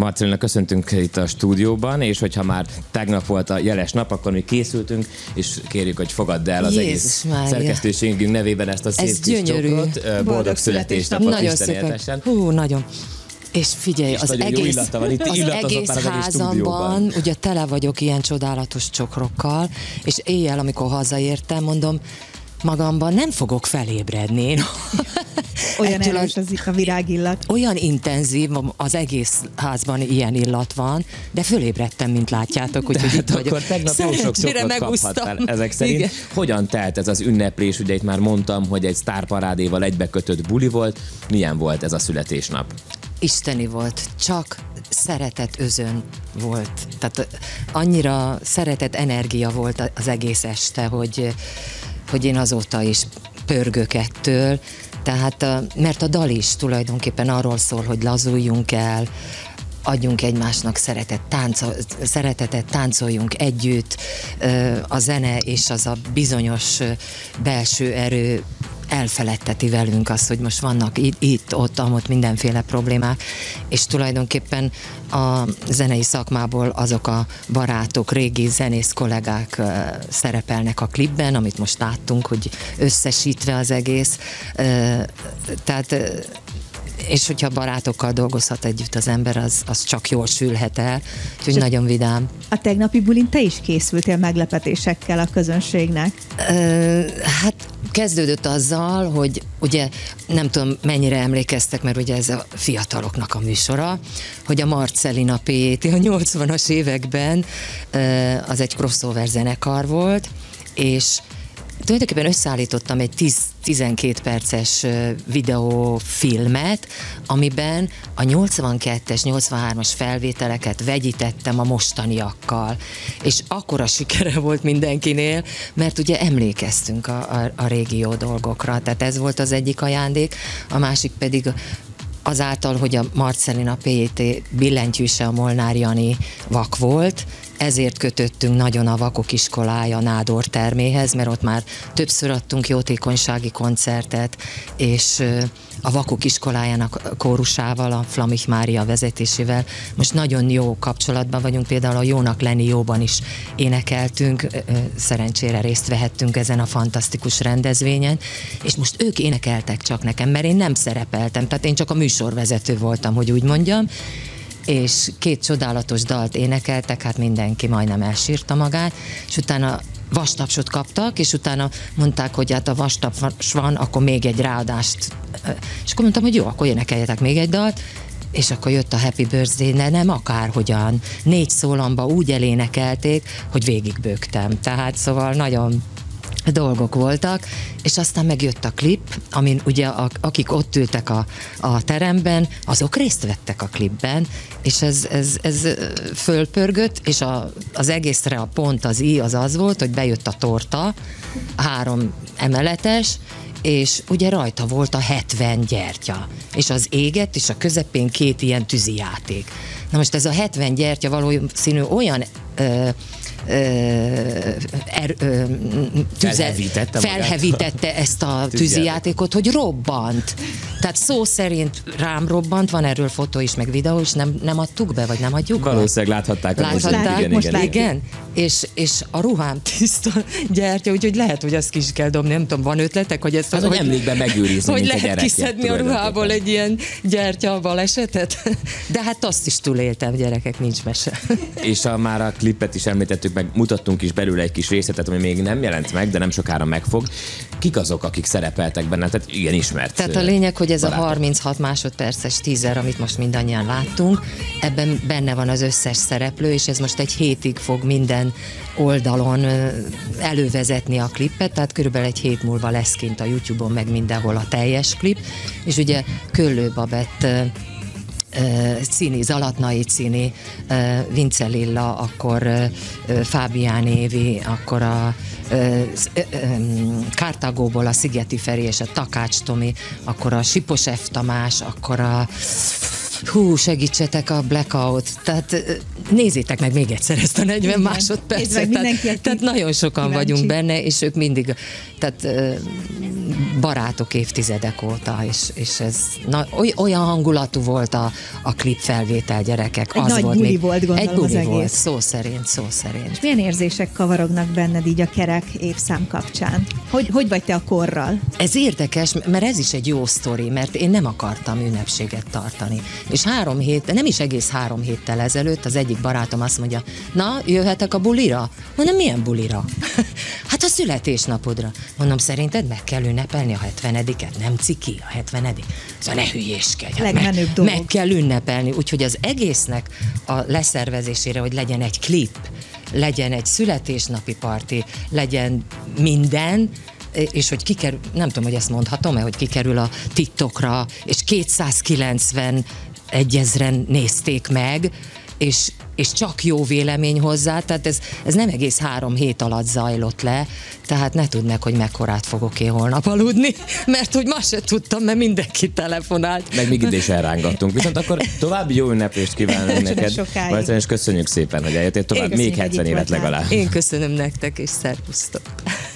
Marcellina, köszöntünk itt a stúdióban, és hogyha már tegnap volt a jeles nap, akkor mi készültünk, és kérjük, hogy fogadd el az egész szerkesztőségünk nevében ezt a szép kis csokrot. Boldog születésnapot, Isten éltessen. Hú, nagyon. És figyelj, az egész házamban, ugye tele vagyok ilyen csodálatos csokrokkal, és éjjel, amikor hazaértem, mondom, magamban nem fogok felébredni. Olyan erős a virágillat. Olyan intenzív, az egész házban ilyen illat van, de fölébredtem, mint látjátok, úgyhogy itt vagyok. Akkor tegnap jó sok csokrot kaphattál ezek szerint. Igen. Hogyan telt ez az ünneplés? Ugye itt már mondtam, hogy egy sztárparádéval egybekötött buli volt. Milyen volt ez a születésnap? Isteni volt, csak szeretet özön volt. Tehát annyira szeretet energia volt az egész este, hogy én azóta is pörgök ettől. Tehát, mert a dal is tulajdonképpen arról szól, hogy lazuljunk el, adjunk egymásnak szeretetet, táncoljunk együtt. A zene és az a bizonyos belső erő elfeledteti velünk azt, hogy most vannak itt, ott mindenféle problémák, és tulajdonképpen a zenei szakmából azok a barátok, régi zenész kollégák szerepelnek a klipben, amit most láttunk, hogy összesítve az egész. Tehát és hogyha barátokkal dolgozhat együtt az ember, az csak jól sülhet el, úgyhogy nagyon vidám. A tegnapi bulin te is készültél meglepetésekkel a közönségnek? Hát kezdődött azzal, hogy ugye nem tudom mennyire emlékeztek, mert ugye ez a fiataloknak a műsora, hogy a Marcellina PJT a 80-as években az egy crossover zenekar volt, és tulajdonképpen összeállítottam egy 12 perces videófilmet, amiben a 82-es, 83-as felvételeket vegyítettem a mostaniakkal. És akkora sikere volt mindenkinél, mert ugye emlékeztünk a régi jó dolgokra. Tehát ez volt az egyik ajándék, a másik pedig azáltal, hogy a Marcellina PJT billentyűse a Molnár Jani vak volt, ezért kötöttünk nagyon a Vakok Iskolája Nádor terméhez, mert ott már többször adtunk jótékonysági koncertet, és a Vakok Iskolájának kórusával, a Flamich Mária vezetésével most nagyon jó kapcsolatban vagyunk, például a Jónak lenni jóban is énekeltünk, szerencsére részt vehettünk ezen a fantasztikus rendezvényen, és most ők énekeltek csak nekem, mert én nem szerepeltem, tehát én csak a műsorvezető voltam, hogy úgy mondjam, és 2 csodálatos dalt énekeltek, hát mindenki majdnem elsírta magát, és utána vastapsot kaptak, és utána mondták, hogy hát a vastaps van, akkor még egy ráadást. És akkor mondtam, hogy jó, akkor énekeljetek még egy dalt, és akkor jött a Happy Birthday, de nem akárhogyan. 4 szólamba úgy elénekelték, hogy végigbőgtem. Tehát szóval nagyon dolgok voltak, és aztán megjött a klip, amin ugye akik ott ültek a teremben, azok részt vettek a klipben, és ez fölpörgött, és az egészre a pont, az volt, hogy bejött a torta, 3 emeletes, és ugye rajta volt a 70 gyertya, és az égett, és a közepén 2 ilyen tűzijáték. Na most ez a 70 gyertya valószínű olyan felhevítette ezt a tűzijátékot, hogy robbant. Tehát szó szerint rám robbant, van erről fotó is, meg videó is, nem adtuk be, vagy nem adjuk be? Valószínűleg láthatták. Igen. És a ruhám tiszta gyertya, úgyhogy lehet, hogy azt ki is kell dobni, nem tudom, van ötletek, hogy ezt hogy emlékben megőrizni, hogy lehet kiszedni a ruhából egy ilyen gyertya balesetet? De hát azt is túléltem, gyerekek, nincs mese. És már a klipet is említettük, meg mutattunk is belőle egy kis részletet, ami még nem jelent meg, de nem sokára megfog. Kik azok, akik szerepeltek benne? Tehát igen, ismert. Tehát a lényeg, hogy ez barátok. A 36 másodperces teaser, amit most mindannyian láttunk, ebben benne van az összes szereplő, és ez most egy hétig fog minden oldalon elővezetni a klipet, tehát körülbelül egy hét múlva lesz kint a YouTube-on, meg mindenhol a teljes klip, és ugye Köllő Babett Cini, Zalatnai Cini, Vince Lilla, akkor Fábián Évi, akkor a Kartágóból a Szigeti Feri és a Takács Tomi, akkor a Sipos F. Tamás, akkor a segítsetek a Blackout, tehát nézzétek meg még egyszer ezt a 40 másodpercet, tehát nagyon sokan vagyunk benne, és ők mindig, tehát barátok évtizedek óta, és ez olyan hangulatú volt a klip felvétel, gyerekek. Egy az nagy volt buli volt, gondolom, egy buli az volt, egész. szó szerint. És milyen érzések kavarognak benned így a kerek évszám kapcsán? Hogy vagy te a korral? Ez érdekes, mert ez is egy jó sztori, mert én nem akartam ünnepséget tartani. És 3 hét, nem is egész 3 héttel ezelőtt az egyik barátom azt mondja, na, jöhetek a bulira? Mondom, milyen bulira? Hát a születésnapodra. Mondom, szerinted meg kell ünnepelni a 70-et? Nem ciki a 70. Szóval ne hülyéskedj. Legmenőbb dolog. Meg kell ünnepelni, úgyhogy az egésznek a leszervezésére, hogy legyen egy klip, legyen egy születésnapi parti, legyen minden, és hogy kikerül, nem tudom, hogy ezt mondhatom-e, hogy kikerül a TikTokra, és 291 000-en nézték meg, és csak jó vélemény hozzá, tehát ez nem egész 3 hét alatt zajlott le, tehát ne tudd meg, hogy mekkorát fogok én holnap aludni, mert hogy ma se tudtam, mert mindenki telefonált. Meg még ide is elrángattunk. Viszont akkor további jó ünneplést kívánunk neked. Valószínűleg, és köszönjük szépen, hogy eljöttél tovább, még 70 évet legalább. Én köszönöm nektek, és szervusztok.